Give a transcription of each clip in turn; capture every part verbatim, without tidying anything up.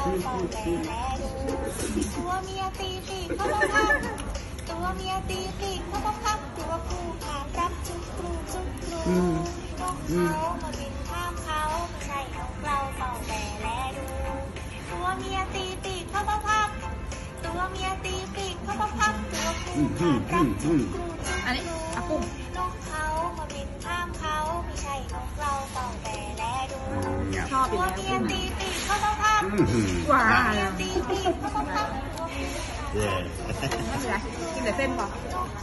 ต้องแลแลดูตัวเมียตีปีกเขามาพับตัวเมียตีปีกเขามาพับตัวผู้ขานรับจุกกรูจุกกรูนกเขามาบินข้ามเขาไม่ใช่นกเราต้องแลแลดูตัวเมียตีปีกเขามาพับตัวเมียตีปีกเขามาพับตัวผู้ขานรับจุกกรูจุกกรูนกเขามาบินข้ามเขาไม่ใช่นกเราต้องแลแลดูตัวเมียตีปีกเขามาพับว้าตีปีกเขามาพับเย่ไม่เป็นไรกินแต่เส้นพอ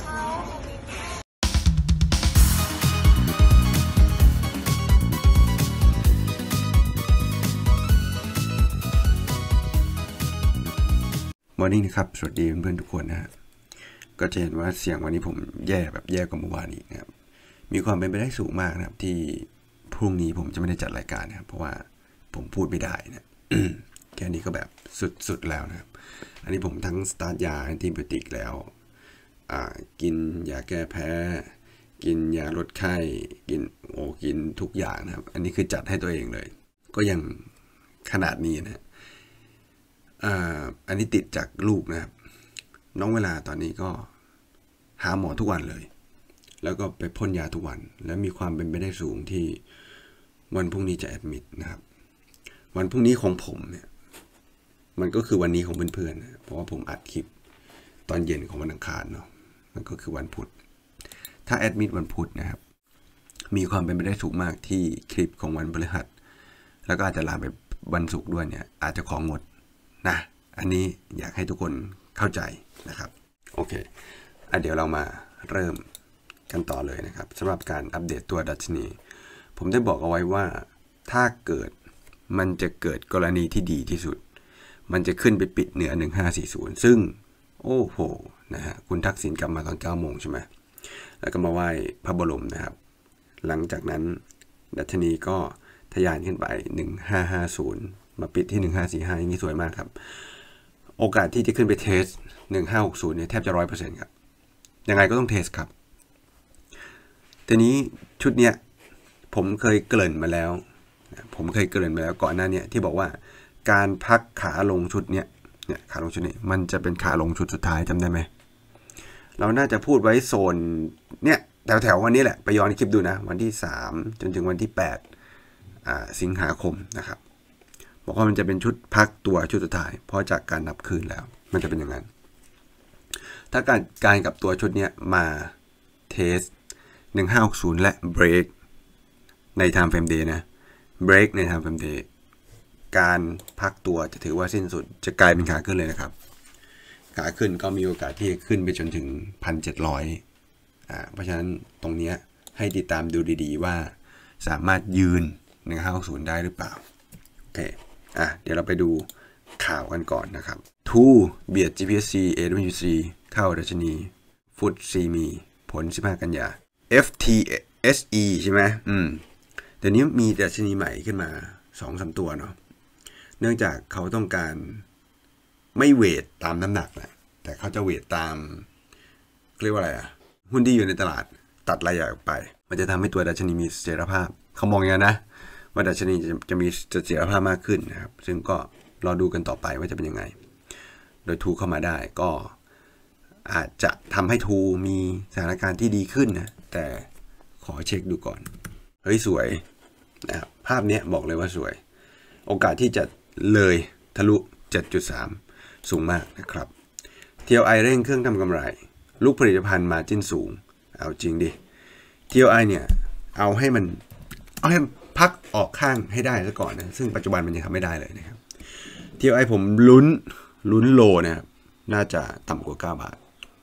วันนี้นะครับสวัสดีเพื่อนๆทุกคนนะฮะก็จะเห็นว่าเสียงวันนี้ผมแย่แบบแย่กว่าเมื่อวานอีกนะครับมีความเป็นไปได้สูงมากนะครับที่พรุ่งนี้ผมจะไม่ได้จัดรายการนะครับเพราะว่าผมพูดไม่ได้นะ แค่นี้ก็แบบสุดๆแล้วนะครับอันนี้ผมทั้งสตาร์ทยาแอนติไบโอติกแล้วกินยาแก้แพ้กินยาลดไข้กินโอ้กินทุกอย่างนะครับอันนี้คือจัดให้ตัวเองเลยก็ยังขนาดนี้นะอ่าอันนี้ติดจากลูกนะครับน้องเวลาตอนนี้ก็หาหมอทุกวันเลยแล้วก็ไปพ่นยาทุกวันและมีความเป็นไปได้สูงที่วันพรุ่งนี้จะแอดมิดนะครับวันพรุ่งนี้ของผมเนี่ยมันก็คือวันนี้ของเพื่อนๆนะเพราะว่าผมอัดคลิปตอนเย็นของวันอังคารเนาะมันก็คือวันพุธถ้าแอดมิดวันพุธนะครับมีความเป็นไปได้สูงมากที่คลิปของวันพฤหัสแล้วก็อาจจะลามไปวันศุกร์ด้วยเนี่ยอาจจะของงดนะอันนี้อยากให้ทุกคนเข้าใจนะครับโอเคอ่ะเดี๋ยวเรามาเริ่มกันต่อเลยนะครับสำหรับการอัปเดตตัวดัชนีผมได้บอกเอาไว้ว่าถ้าเกิดมันจะเกิดกรณีที่ดีที่สุดมันจะขึ้นไปปิดเหนือหนึ่งห้าสี่ศูนย์ซึ่งโอ้โหนะฮะคุณทักษิณกลับมาตอนเก้าโมงใช่ไหมแล้วก็มาไหว้พระบรมนะครับหลังจากนั้นดัชนีก็ทะยานขึ้นไปหนึ่งห้าห้าศูนย์มาปิดที่หนึ่งห้าสี่ห้าอย่างนี้สวยมากครับโอกาสที่จะขึ้นไปเทสหนึ่งห้าหกศูนย์เนี่ยแทบจะ ร้อยเปอร์เซ็นต์ ครับยังไงก็ต้องเทสครับทีนี้ชุดเนี้ยผมเคยเกริ่นมาแล้วผมเคยเกริ่นมาแล้วก่อนหน้านี้ที่บอกว่าการพักขาลงชุดเนี้ยเนี่ยขาลงชุดนี้มันจะเป็นขาลงชุดสุดท้ายจำได้ไหมเราน่าจะพูดไว้โซนเนี่ยแถวๆวันนี้แหละไปย้อนคลิปดูนะวันที่สามจนถึงวันที่แปดอ่าสิงหาคมนะครับบอกว่ามันจะเป็นชุดพักตัวชุดสุดท้ายเพราะจากการนับคืนแล้วมันจะเป็นอย่างนั้นถ้าการการกับตัวชุดนี้มาเทสหนึ่งห้าหกศูนย์และเบรกใน time frame day นะเบรกใน time frame day การพักตัวจะถือว่าสิ้นสุดจะกลายเป็นขาขึ้นเลยนะครับขาขึ้นก็มีโอกาสที่จะขึ้นไปจนถึง หนึ่งพันเจ็ดร้อย อ่าเพราะฉะนั้นตรงนี้ให้ติดตามดูดีๆว่าสามารถยืนหนึ่งห้าหกศูนย์ได้หรือเปล่าโอเคอ่ะเดี๋ยวเราไปดูข่าวกันก่อนนะครับทูเบียด จี พี เอส ซี เอ ดับเบิลยู ซี เข้าดัชนีฟุตซีมีผลสิบห้ากันยา เอฟ ที เอส อี ใช่ไหมอืมเดี๋ยวนี้มีดัชนีใหม่ขึ้นมา สองสาม ตัวเนาะเนื่องจากเขาต้องการไม่เวทตามน้ำหนักนะแต่เขาจะเวทตามเรียกว่าอะไรอ่ะหุ้นที่อยู่ในตลาดตัดรายใหญ่ออกไปมันจะทำให้ตัวดัชนีมีเสถียรภาพเขามองอย่างนั้นนะว่าดัชนีจะจะมีเสถียรภาพมากขึ้นนะครับซึ่งก็รอดูกันต่อไปว่าจะเป็นยังไงโดยทูเข้ามาได้ก็อาจจะทำให้ทูมีสถานการณ์ที่ดีขึ้นนะแต่ขอเช็คดูก่อนเฮ้ยสวยนะครับภาพนี้บอกเลยว่าสวยโอกาสที่จะเลยทะลุ เจ็ดจุดสาม สูงมากนะครับ ที แอล ไอ เร่งเครื่องทำกำไรลูกผลิตภัณฑ์มาจิ้นสูงเอาจริงดิ ที แอล ไอ เนี่ยเอาให้มันเอาให้พักออกข้างให้ได้ซะก่อนนะซึ่งปัจจุบันมันยังทำไม่ได้เลยนะครับ ที แอล ไอ ผมลุ้นลุ้นโลนะครับน่าจะต่ำกว่าเก้าบาท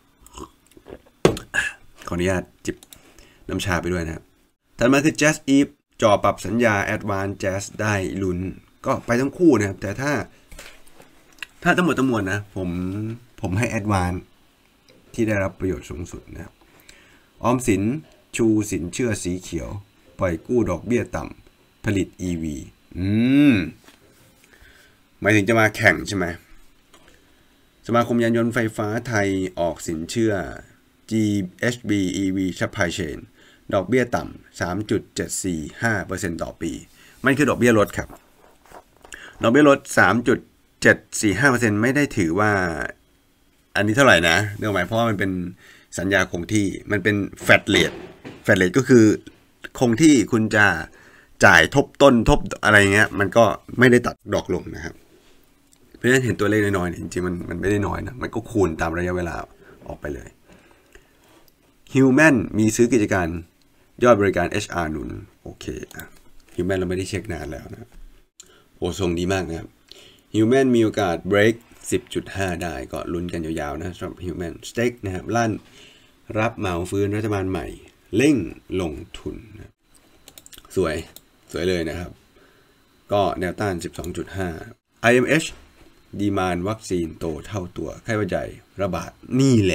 ขออนุญาตจิบน้ำชาไปด้วยนะครับถัดมาคือ Jazz Eve จอปรับสัญญา Advanced Jazz ได้ลุ้นก็ไปทั้งคู่นะครับแต่ถ้าถ้าทั้งหมดทั้งมวลนะผมผมให้ Advanced ที่ได้รับประโยชน์สูงสุดนะครับออมสินชูสินเชื่อสีเขียวปล่อยกู้ดอกเบี้ยต่ำผลิต อี วี อืมหมายถึงจะมาแข่งใช่ไหมสมาคมยานยนต์ไฟฟ้าไทยออกสินเชื่อ จี เอช บี อี วี Supply Chain ดอกเบี้ยต่ำ สามจุดเจ็ดสี่ห้าเปอร์เซ็นต์ ต่อปีมันคือดอกเบี้ยลดครับดอกเบี้ยลด สามจุดเจ็ด สี่ ห้าเปอร์เซ็นต์ ไม่ได้ถือว่าอันนี้เท่าไหร่นะเนื่องหมายเพราะว่ามันเป็นสัญญาคงที่มันเป็นแฟลตเรทแฟลตเรทก็คือคงที่คุณจะจ่ายทบต้นทบอะไรเงี้ยมันก็ไม่ได้ตัดดอกลงนะครับเพราะฉะนั้นเห็นตัวเลขน้อยๆเนี่ยจริงๆมันมันไม่ได้น้อยนะมันก็คูณตามระยะเวลาออกไปเลย Human มีซื้อกิจการยอดบริการ เอช อาร์ หนุนโอเคอ่ะ Human เราไม่ได้เช็คนานแล้วนะโอ้ทรงดีมากนะครับ Human มีโอกาส break สิบจุดห้า ได้ก็ลุ้นกันยาวๆนะสำหรับ Human Stake นะครับลั่นรับเหมาฟื้นรัฐบาลใหม่เร่งลงทุนนะสวยสวยเลยนะครับก็แนวต้าน สิบสองจุดห้า ไอ เอ็ม เอช ดีมานด์วัคซีนโตเท่าตัวไข้หวัดใหญ่ระบาดนี่แหละ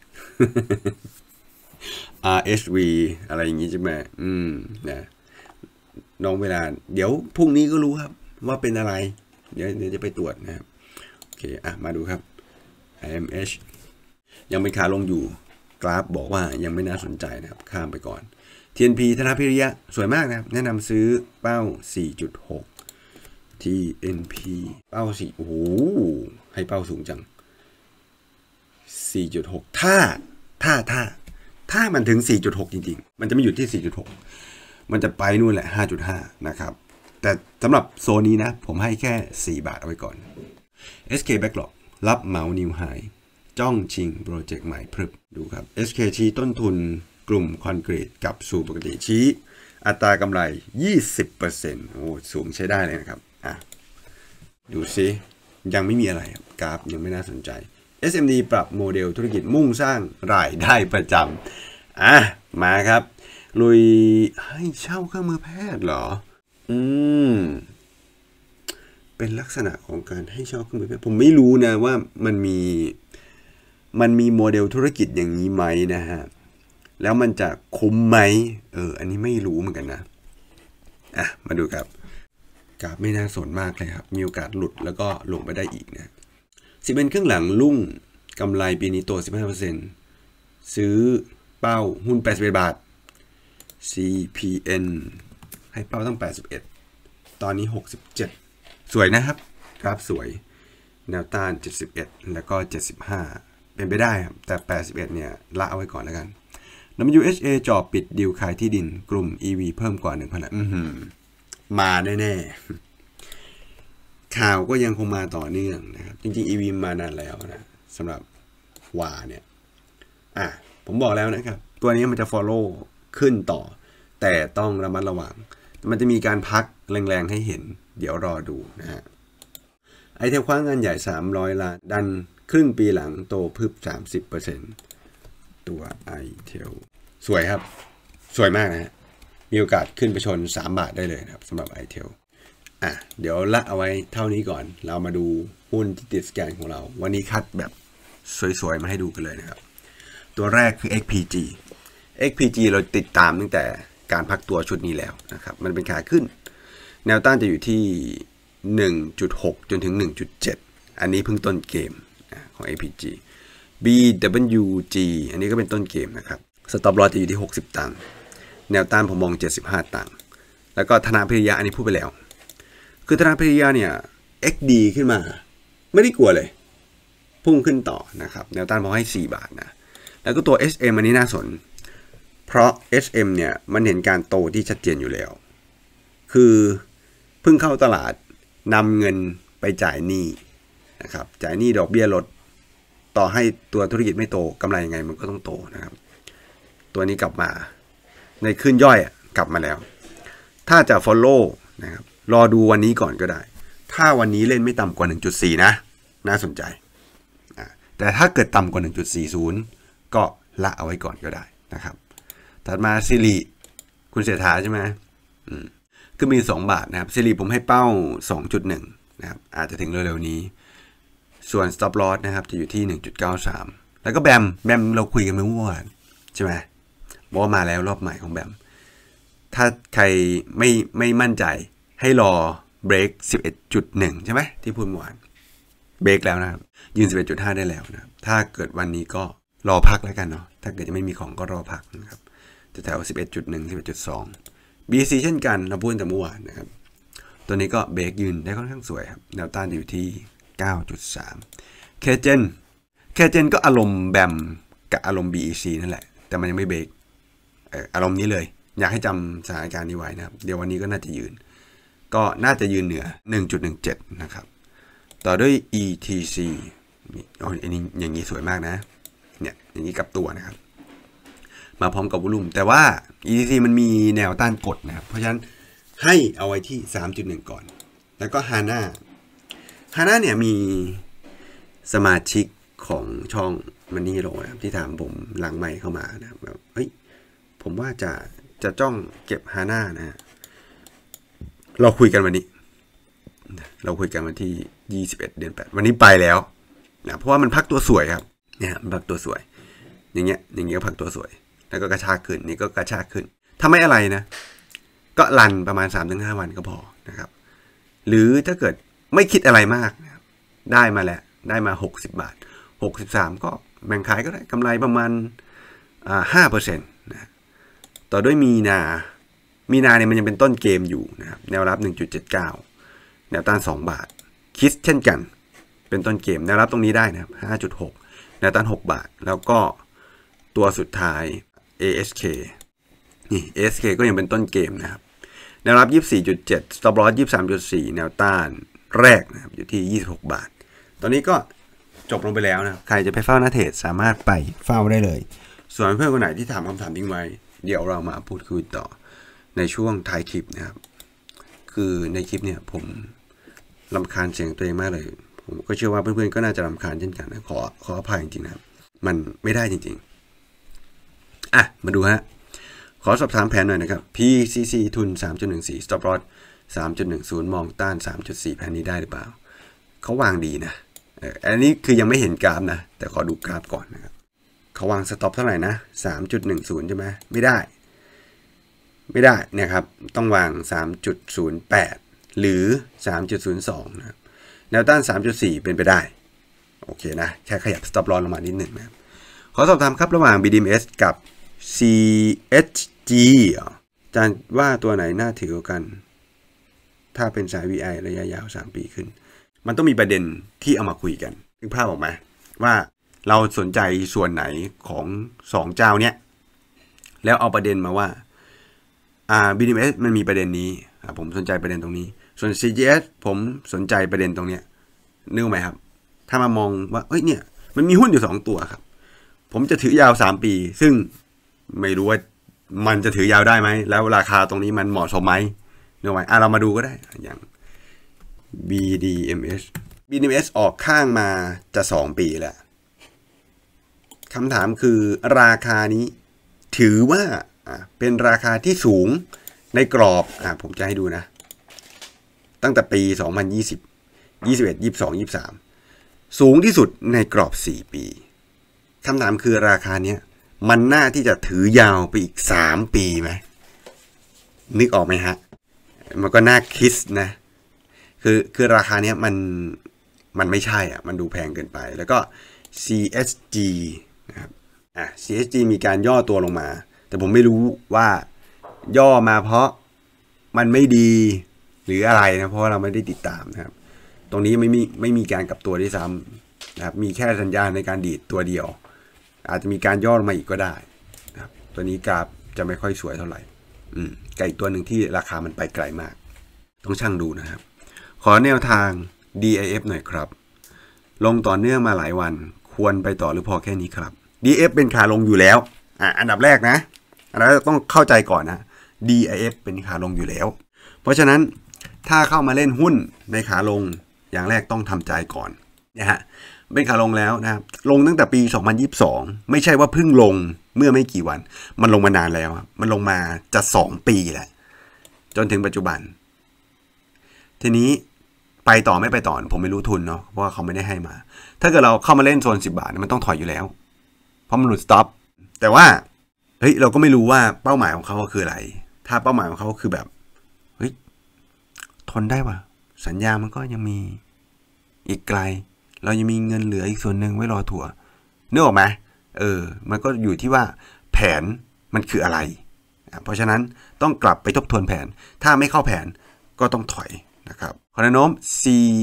อาร์ เอส วี อะไรอย่างงี้ใช่ไหมอืมนะน้องเวลาเดี๋ยวพรุ่งนี้ก็รู้ครับว่าเป็นอะไรเดี๋ยวเดี๋ยวจะไปตรวจนะครับโอเคอ่ะมาดูครับ ไอ เอ็ม เอช ยังเป็นขาลงอยู่กราฟบอกว่ายังไม่น่าสนใจนะครับข้ามไปก่อน ที เอ็น พี ธนาพิริยะสวยมากนะครับแนะนำซื้อเป้า สี่จุดหก ที เอ็น พี เป้าสี่โอ้โหให้เป้าสูงจัง สี่จุดหก ถ้าถ้าถ้าถ้ามันถึง สี่จุดหก จริงๆมันจะไม่หยุดที่ สี่จุดหก มันจะไปนู่นแหละ ห้าจุดห้า นะครับแต่สำหรับโซนนี้นะผมให้แค่สี่บาทเอาไว้ก่อน เอส เค Backlog รับเหมานิวไฮจ้องชิงโปรเจกต์ใหม่พรึบดูครับ เอส เค ชี้ต้นทุนกลุ่มคอนกรีตกลับสู่ปกติชี้อัตรากำไร ยี่สิบเปอร์เซ็นต์ โอ้สูงใช้ได้เลยนะครับอ่ะดูซิยังไม่มีอะไรครับกราฟยังไม่น่าสนใจ เอส เอ็ม ดี ปรับโมเดลธุรกิจมุ่งสร้างรายได้ประจำอ่ะมาครับลุยให้เช่าเครื่องมือแพทย์เหรออืมเป็นลักษณะของการให้เช่าเครื่องมือแพทย์ผมไม่รู้นะว่ามันมีมันมีโมเดลธุรกิจอย่างนี้ไหมนะฮะแล้วมันจะคุ้มไหมเอออันนี้ไม่รู้เหมือนกันนะอ่ะมาดูครับกราฟไม่น่าสนมากเลยครับมีโอกาสหลุดแล้วก็ลงไปได้อีกนะสิเป็นครึ่งหลังลุ่งกำไรปีนี้โต สิบห้าเปอร์เซ็นต์ ซื้อเป้าหุ้นแปดสิบเอ็ดบาท ซี พี เอ็น ให้เป้าตั้งแปดสิบเอ็ดตอนนี้หกสิบเจ็ดสวยนะครับกราฟสวยแนวต้านเจ็ดสิบเอ็ดแล้วก็เจ็ดสิบห้าเป็นไปได้ครับแต่แปดสิบเอ็ดเนี่ยละเอาไว้ก่อนแล้วกัน ดับเบิลยู เอช เอ จ่อปิดดีลขายที่ดินกลุ่ม อี วี เพิ่มกว่า หนึ่งพัน ล้านอื้อหือมาแน่ๆข่าวก็ยังคงมาต่อเนื่องนะครับจริงๆ อี วี มานานแล้วนะสำหรับวาเนี่ยอ่ะผมบอกแล้วนะครับตัวนี้มันจะ follow ขึ้นต่อแต่ต้องระมัดระวังมันจะมีการพักแรงๆให้เห็นเดี๋ยวรอดูนะฮะไอเทลคว้างงานใหญ่สามร้อยล้านดันครึ่งปีหลังโตพึบ สามสิบเปอร์เซ็นต์ ตัวไอเทลสวยครับสวยมากนะฮะมีโอกาสขึ้นไปชนสามบาทได้เลยนะครับสำหรับไอเทลอ่ะเดี๋ยวละเอาไว้เท่านี้ก่อนเรามาดูหุ้นที่ติดสแกนของเราวันนี้คัดแบบสวยๆมาให้ดูกันเลยนะครับตัวแรกคือ เอ็กซ์ พี จี เอ็กซ์ พี จี เราติดตามตั้งแต่การพักตัวชุดนี้แล้วนะครับมันเป็นขาขึ้นแนวต้านจะอยู่ที่ หนึ่งจุดหก จนถึง หนึ่งจุดเจ็ด อันนี้เพิ่งต้นเกมของ เอ็กซ์ พี จี บี ดับเบิลยู จี อันนี้ก็เป็นต้นเกมนะครับสต็อปลอสจะอยู่ที่หกสิบตังค์แนวต้านผมมองเจ็ดสิบห้าตังค์แล้วก็ธนาพิริยะอันนี้พูดไปแล้วคือธนาพิริยะเนี่ย เอ็กซ์ ดี ขึ้นมาไม่ได้กลัวเลยพุ่งขึ้นต่อนะครับแนวต้านผมให้สี่บาทนะแล้วก็ตัว เอส เอ็ม อันนี้น่าสนเพราะ เอส เอ็ม เนี่ยมันเห็นการโตที่ชัดเจนอยู่แล้วคือเพิ่งเข้าตลาดนำเงินไปจ่ายหนี้นะครับจ่ายหนี้ดอกเบี้ยลดต่อให้ตัวธุรกิจไม่โตกำไรยังไงมันก็ต้องโตนะครับตัวนี้กลับมาในขึ้นย่อยกลับมาแล้วถ้าจะ follow นะครับรอดูวันนี้ก่อนก็ได้ถ้าวันนี้เล่นไม่ต่ำกว่า หนึ่งจุดสี่ นะน่าสนใจแต่ถ้าเกิดต่ำกว่า หนึ่งจุดสี่ศูนย์ ก็ละเอาไว้ก่อนก็ได้นะครับถัดมาซิริคุณเศรษฐาใช่ไหมอืมก็มีสองบาทนะครับซิริผมให้เป้า สองจุดหนึ่ง นะครับอาจจะถึงเร็วๆนี้ส่วน stop loss นะครับจะอยู่ที่ หนึ่งจุดเก้าสาม แล้วก็แบมแบมเราคุยกันเมื่อวานใช่ไหมบอกว่ามาแล้วรอบใหม่ของแบมถ้าใครไม่ไม่มั่นใจให้รอเบรก สิบเอ็ดจุดหนึ่ง ใช่ไหมที่พูดเมื่อวานเบรกแล้วนะครับยืน สิบเอ็ดจุดห้า ได้แล้วนะครับถ้าเกิดวันนี้ก็รอพักแล้วกันเนาะถ้าเกิดจะไม่มีของก็รอพักนะครับแถว สิบเอ็ดจุดหนึ่ง สิบเอ็ดจุดสอง บี ซี เช่นกันเราพูดแต่เมื่อวานนะครับตัวนี้ก็เบรกยืนได้ค่อนข้างสวยครับแนวต้านอยู่ที่เก้าจุดสาม เคเจนเคเจนก็อารมณ์แบมกับอารมณ์ บี อี ซี นั่นแหละแต่มันยังไม่เบรกเอออารมณ์นี้เลยอยากให้จำสถานการณ์นี้ไว้นะครับเดี๋ยววันนี้ก็น่าจะยืนก็น่าจะยืนเหนือ หนึ่งจุดหนึ่งเจ็ด นะครับต่อด้วย อี ที ซี นี่อ๋ออันนี้อย่างนี้สวยมากนะเนี่ยอย่างนี้กับตัวนะครับมาพร้อมกับวอลุ่มแต่ว่า อี ที ซี มันมีแนวต้านกดนะครับเพราะฉะนั้นให้เอาไว้ที่ สามจุดหนึ่ง ก่อนแล้วก็ Hana Hana เนี่ยมีสมาชิกของช่องมันนี่โรนะครับที่ถามผมหลังใหม่เข้ามานะครับแบบเฮ้ยผมว่าจะจะจ้องเก็บ Hana นะฮะเราคุยกันวันนี้เราคุยกันวันที่ยี่สิบเอ็ดเดือนแปดวันนี้ไปแล้วนะเพราะว่ามันพักตัวสวยครับเนี่ยมันพักตัวสวยอย่างเงี้ยอย่างเงี้ยก็พักตัวสวยแล้วก็กระชากขึ้นนี่ก็กระชากขึ้นถ้าไม่อะไรนะก็รันประมาณ สามถึงห้า วันก็พอนะครับหรือถ้าเกิดไม่คิดอะไรมากนะครับได้มาแล้วได้มาหกสิบบาทหกสิบสามก็แบ่งขายก็ได้กำไรประมาณอ่า ห้าเปอร์เซ็นต์ นะต่อด้วยมีนามีนาเนี่ยมันยังเป็นต้นเกมอยู่นะครับแนวรับ หนึ่งจุดเจ็ดเก้า แนวต้านสองบาทคิดเช่นกันเป็นต้นเกมแนวรับตรงนี้ได้นะครับ ห้าจุดหก แนวต้านหกบาทแล้วก็ตัวสุดท้าย เอ เอส เค นี่ เอ เอส เค ก็ยังเป็นต้นเกมนะครับแนวรับ ยี่สิบสี่จุดเจ็ด stop loss ยี่สิบสามจุดสี่ แนวต้านแรกนะครับอยู่ที่ยี่สิบหกบาทตอนนี้ก็จบลงไปแล้วนะครับใครจะไปเฝ้าหน้าเทรดสามารถไปเฝ้าได้เลยส่วนเพื่อนคนไหนที่ถามคำถามทิ้งไว้เดี๋ยวเรามาพูดคุยต่อในช่วงท้ายคลิปนะครับคือในคลิปเนี่ยผมรำคาญเสียงตัวเองมากเลยผมก็เชื่อว่าเพื่อนๆก็น่าจะรำคาญเช่นกันนะขอขออภัยจริงๆนะครับมันไม่ได้จริงๆอ่ะมาดูฮะขอสอบถามแผนหน่อยนะครับ พี ซี ซี ทุน สามจุดหนึ่งสี่ stop loss สามจุดหนึ่งศูนย์ มองต้าน สามจุดสี่ แผนนี้ได้หรือเปล่าเขาวางดีนะเอออันนี้คือยังไม่เห็นกราฟนะแต่ขอดูกราฟก่อนนะครับเขาวางสต็อปเท่าไหร่นะ สามจุดหนึ่งศูนย์ ใช่ไหมไม่ได้ไม่ได้นะครับต้องวาง สามจุดศูนย์แปด หรือ สามจุดศูนย์สอง นะครับแนวต้าน สามจุดสี่ เป็นไปได้โอเคนะแค่ขยับ stop loss ลงมานิดหนึ่งนะครับขอสอบถามครับระหว่าง บี ดี เอ็ม เอส กับ ซี เอช จี อาจารย์ว่าตัวไหนน่าถือกันถ้าเป็นสาย วี ไอ ระยะยาวสามปีขึ้นมันต้องมีประเด็นที่เอามาคุยกันนึกภาพออกไหมว่าเราสนใจส่วนไหนของสองเจ้าเนี้ยแล้วเอาประเด็นมาว่าอ่า บี ดี เอ็ม เอส มันมีประเด็นนี้ผมสนใจประเด็นตรงนี้ส่วน ซี จี เอส ผมสนใจประเด็นตรงเนี้ยนึกไหมครับถ้ามามองว่าเอ้ยเนี่ยมันมีหุ้นอยู่สองตัวครับผมจะถือยาวสามปีซึ่งไม่รู้ว่ามันจะถือยาวได้ไหมแล้วราคาตรงนี้มันเหมาะสมไหมนึกไหมอ่ะเรามาดูก็ได้อย่าง บี ดี เอ็ม เอส บี ดี เอ็ม เอส ออกข้างมาจะสองปีแล้วคำถามคือราคานี้ถือว่าเป็นราคาที่สูงในกรอบอ่ะผมจะให้ดูนะตั้งแต่ปีสองพันยี่สิบ ยี่สิบเอ็ด ยี่สิบสอง ยี่สิบสามสูงที่สุดในกรอบสี่ปีคำถามคือราคาเนี้ยมันน่าที่จะถือยาวไปอีกสามปีไหมนึกออกไหมฮะมันก็น่าคิดนะคือคือราคาเนี้ยมันมันไม่ใช่อ่ะมันดูแพงเกินไปแล้วก็ ซี เอส จี นะครับอ่ะ ซี เอส จี มีการย่อตัวลงมาแต่ผมไม่รู้ว่าย่อมาเพราะมันไม่ดีหรืออะไรนะเพราะว่าเราไม่ได้ติดตามนะครับตรงนี้ไม่มีไม่มีการกลับตัวด้วยซ้ำนะครับมีแค่สัญญาณในการดีดตัวเดียวอาจจะมีการย่อลงมาอีกก็ได้นะครับตัวนี้กราฟจะไม่ค่อยสวยเท่าไหร่อืมกับอีกตัวหนึ่งที่ราคามันไปไกลมากต้องช่างดูนะครับขอแนวทาง ดี ไอ เอฟ หน่อยครับลงต่อเนื่องมาหลายวันควรไปต่อหรือพอแค่นี้ครับ ดี ไอ เอฟ เป็นขาลงอยู่แล้วอ่ะอันดับแรกนะอันนั้นต้องเข้าใจก่อนนะ ดี ไอ เอฟ เป็นขาลงอยู่แล้วเพราะฉะนั้นถ้าเข้ามาเล่นหุ้นในขาลงอย่างแรกต้องทำใจก่อนนะฮะเป็นขาลงแล้วนะครับลงตั้งแต่ปีสองพันยี่สิบสองไม่ใช่ว่าเพิ่งลงเมื่อไม่กี่วันมันลงมานานแล้วมันลงมาจะสองปีแหละจนถึงปัจจุบันทีนี้ไปต่อไม่ไปต่อผมไม่รู้ทุนเนาะเพราะว่าเขาไม่ได้ให้มาถ้าเกิดเราเข้ามาเล่นโซนสิบบาทมันต้องถอยอยู่แล้วเพราะมันหลุดสต็อปแต่ว่าเฮ้ยเราก็ไม่รู้ว่าเป้าหมายของเขาคืออะไรถ้าเป้าหมายของเขาคือแบบเฮ้ยทนได้ว่ะสัญญามันก็ยังมีอีกไกลเรายังมีเงินเหลืออีกส่วนหนึ่งไว้รอถั่วนึกออกไหมเออมันก็อยู่ที่ว่าแผนมันคืออะไรเพราะฉะนั้นต้องกลับไปทบทวนแผนถ้าไม่เข้าแผนก็ต้องถอยนะครับขอแนะนำ ซี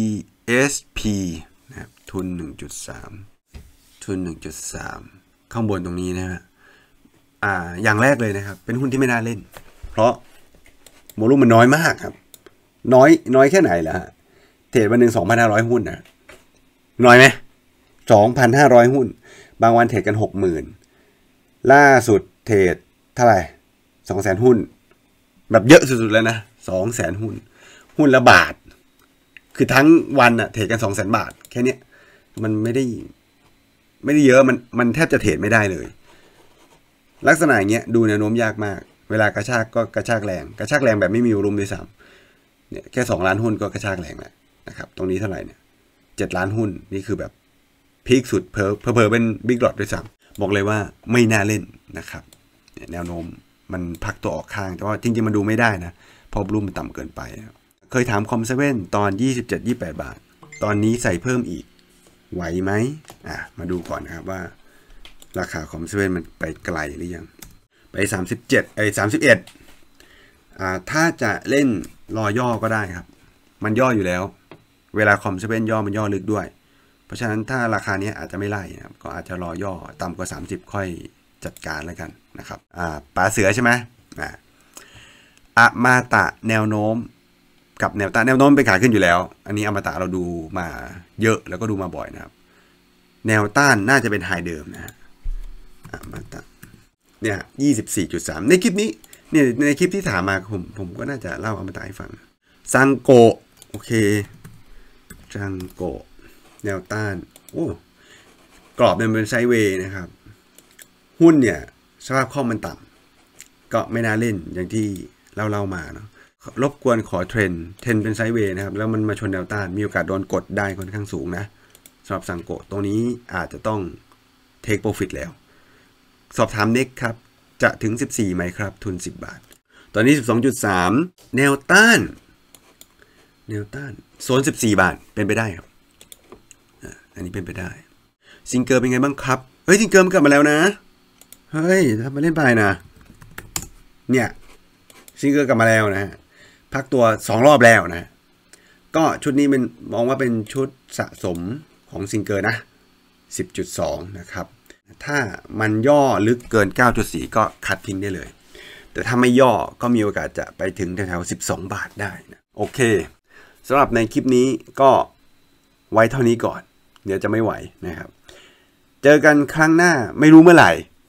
เอส พี นะครับทุน หนึ่งจุดสาม ทุน หนึ่งจุดสาม ข้างบนตรงนี้นะฮะอ่าอย่างแรกเลยนะครับเป็นหุ้นที่ไม่น่าเล่นเพราะโวลุ่มมันน้อยมากครับน้อยน้อยแค่ไหนล่ะฮะเทรดวันหนึ่ง สองพันห้าร้อย หุ้นนะน้อยไหม สองพันห้าร้อย หุ้นบางวันเทรดกัน หกหมื่น ล่าสุดเทรดเท่าไหร่ สองแสน หุ้นแบบเยอะสุดๆแล้วนะ สองแสน หุ้นหุ้นละบาทคือทั้งวันอะเทรดกัน สองแสน บาทแค่นี้มันไม่ได้ไม่ได้เยอะมันมันแทบจะเทรดไม่ได้เลยลักษณะอย่างเงี้ยดูแนวโน้มยากมากเวลากระชากก็กระชากแรงกระชากแรงแบบไม่มีวอลุ่มด้วยซ้ำเนี่ยแค่สองล้านหุ้นก็กระชากแรงแล้วนะครับตรงนี้เท่าไหร่เนี่ยเจ็ดล้านหุ้นนี่คือแบบพีคสุดเพอเพอเป็นบิ๊กหลอดด้วยซ้ำบอกเลยว่าไม่น่าเล่นนะครับแนวโน้มมันพักตัวออกข้างแต่ว่าจริงๆมันดูไม่ได้นะเพราะวอลุ่มมันต่ำเกินไปเคยถามคอมเซเว่นตอนยี่สิบเจ็ด ยี่สิบแปดบาทตอนนี้ใส่เพิ่มอีกไหวไหมอ่ะมาดูก่อนนะครับว่าราคาคอมเซเว่นมันไปไกลหรือยังไปสามสิบเจ็ดไอ้สามสิบเอ็ดอ่าถ้าจะเล่นรอย่อก็ได้ครับมันย่ออยู่แล้วเวลาคอมเซเว่นย่อมันย่อลึกด้วยเพราะฉะนั้นถ้าราคานี้อาจจะไม่ไล่นะครับก็อาจจะรอย่อต่ำกว่าสามสิบค่อยจัดการแล้วกันนะครับอ่าป๋าเสือใช่ไหมอ่าอะมาตะแนวโน้มกับแนวต้านแนวโน้มเป็นขาขึ้นอยู่แล้วอันนี้อมตะเราดูมาเยอะแล้วก็ดูมาบ่อยนะครับแนวต้านน่าจะเป็นไฮเดิมนะฮะอมตะเนี่ย ยี่สิบสี่จุดสาม ในคลิปนี้เนี่ยในคลิปที่ถามมาผมผมก็น่าจะเล่าอมตะให้ฟังซังโกะโอเคซังโกะแนวต้านโอ้กรอบเนี่ยเป็นไซด์เวย์นะครับหุ้นเนี่ยสภาพคล่องมันต่ำก็ไม่น่าเล่นอย่างที่เล่าเล่ามาเนาะรบกวนขอเทรนเทรนเป็นไซด์เวย์นะครับแล้วมันมาชนแนวต้านมีโอกาสโดนกดได้ค่อนข้างสูงนะสำหรับซังโกะตรงนี้อาจจะต้องเทคโปรฟิตแล้วสอบถามเน็กครับจะถึงสิบสี่ไหมครับทุนสิบบาทตอนนี้ สิบสองจุดสาม แนวต้านแนวต้านโซนสิบสี่บาทเป็นไปได้ครับอันนี้เป็นไปได้ซิงเกิลเป็นไงบ้างครับเฮ้ยซิงเกิลมันกลับมาแล้วนะเฮ้ยทำมาเล่นไปนะเนี่ยซิงเกิลกลับมาแล้วนะฮะพักตัวสองรอบแล้วนะก็ชุดนี้เป็นมองว่าเป็นชุดสะสมของซิงเกิลนะ สิบจุดสอง นะครับถ้ามันย่อลึกเกิน เก้าจุดสี่ ก็คัดทิ้งได้เลยแต่ถ้าไม่ย่อก็มีโอกาสจะไปถึงแถวๆสิบสองบาทได้นะโอเคสำหรับในคลิปนี้ก็ไว้เท่านี้ก่อนเดี๋ยวจะไม่ไหวนะครับเจอกันครั้งหน้าไม่รู้เมื่อไหร่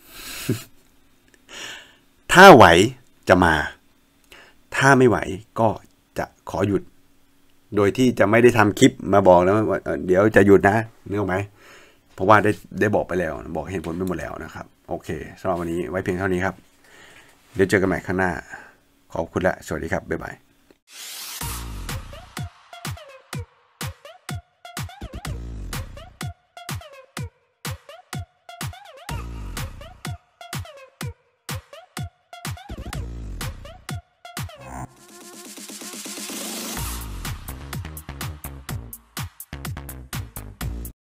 ถ้าไหวจะมาถ้าไม่ไหวก็จะขอหยุดโดยที่จะไม่ได้ทำคลิปมาบอกแล้วว่าเดี๋ยวจะหยุดนะนึกออกไหมเพราะว่าได้ได้บอกไปแล้วบอกเหตุผลไปหมดแล้วนะครับโอเคสำหรับวันนี้ไว้เพียงเท่านี้ครับเดี๋ยวเจอกันใหม่ข้างหน้าขอบคุณและสวัสดีครับบ๊ายบาย